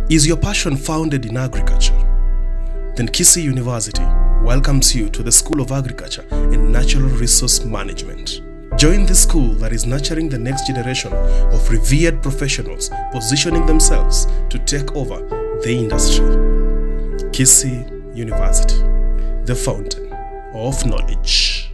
Is your passion founded in agriculture? Then Kisii University welcomes you to the School of Agriculture and Natural Resource Management. Join the school that is nurturing the next generation of revered professionals positioning themselves to take over the industry. Kisii University, the fountain of knowledge.